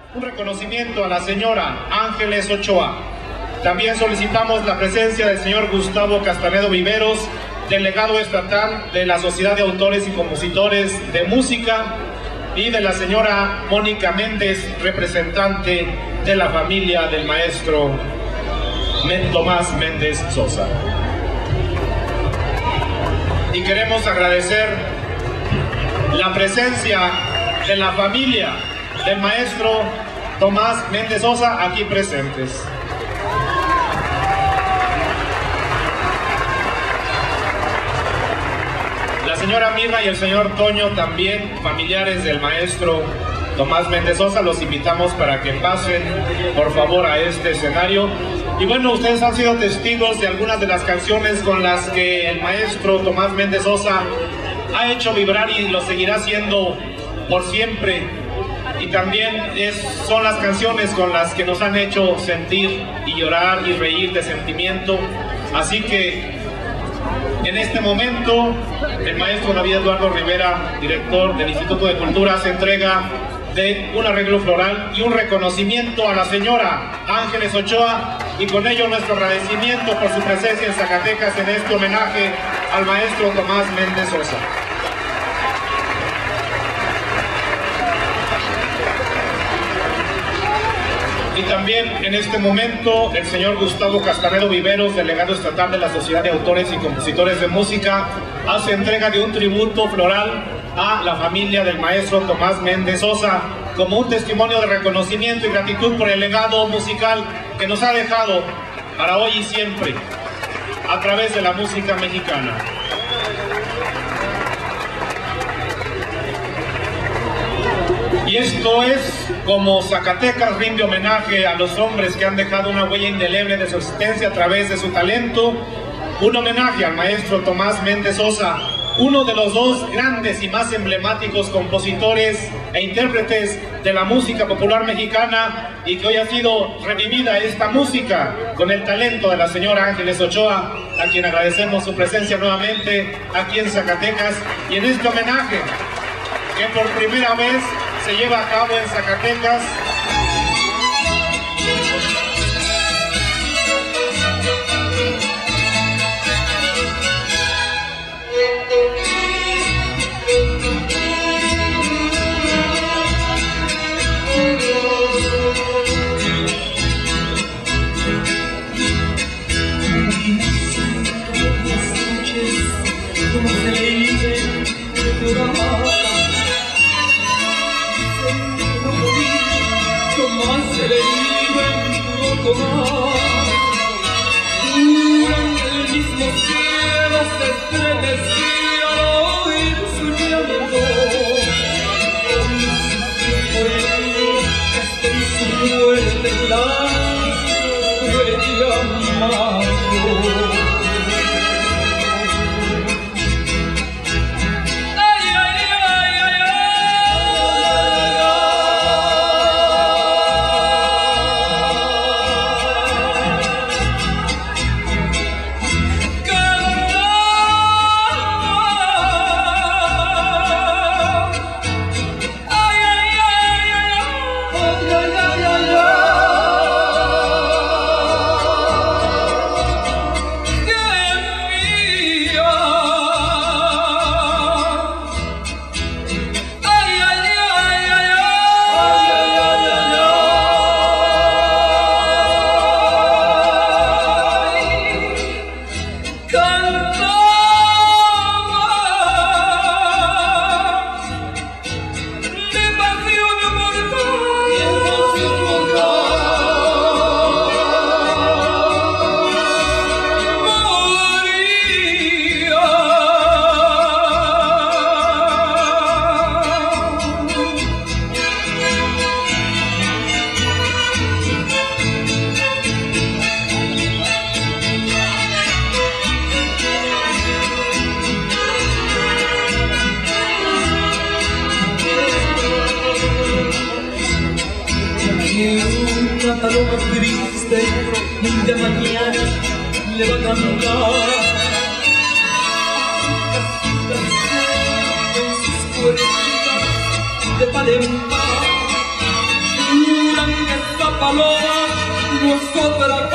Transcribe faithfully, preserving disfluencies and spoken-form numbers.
un reconocimiento a la señora Ángeles Ochoa. También solicitamos la presencia del señor Gustavo Castanedo Viveros, delegado estatal de la Sociedad de Autores y Compositores de Música, y de la señora Mónica Méndez, representante de la familia del maestro Tomás Méndez Sosa. Y queremos agradecer la presencia de la familia del maestro Tomás Méndez Sosa aquí presentes. La señora Mirna y el señor Toño, también familiares del maestro Tomás Méndez Sosa, los invitamos para que pasen por favor a este escenario. Y bueno, ustedes han sido testigos de algunas de las canciones con las que el maestro Tomás Méndez Sosa ha hecho vibrar y lo seguirá haciendo por siempre. Y también es, son las canciones con las que nos han hecho sentir y llorar y reír de sentimiento. Así que en este momento el maestro David Eduardo Rivera, director del Instituto de Cultura, se entrega de un arreglo floral y un reconocimiento a la señora Ángeles Ochoa, y con ello nuestro agradecimiento por su presencia en Zacatecas en este homenaje al maestro Tomás Méndez Sosa. Y también en este momento el señor Gustavo Castanedo Viveros, delegado estatal de la Sociedad de Autores y Compositores de Música, hace entrega de un tributo floral a la familia del maestro Tomás Méndez Sosa, como un testimonio de reconocimiento y gratitud por el legado musical que nos ha dejado para hoy y siempre a través de la música mexicana. Y esto es como Zacatecas rinde homenaje a los hombres que han dejado una huella indeleble de su existencia a través de su talento. Un homenaje al maestro Tomás Méndez Sosa, uno de los dos grandes y más emblemáticos compositores e intérpretes de la música popular mexicana, y que hoy ha sido revivida esta música con el talento de la señora Ángeles Ochoa, a quien agradecemos su presencia nuevamente aquí en Zacatecas, y en este homenaje que por primera vez se lleva a cabo en Zacatecas. El mismo cielo se estremecía al oír su llanto. Con su muerte blanco el llamado. Una paloma triste de mañana le va a cantar en sus puertas de par en par. esa paloma no es otra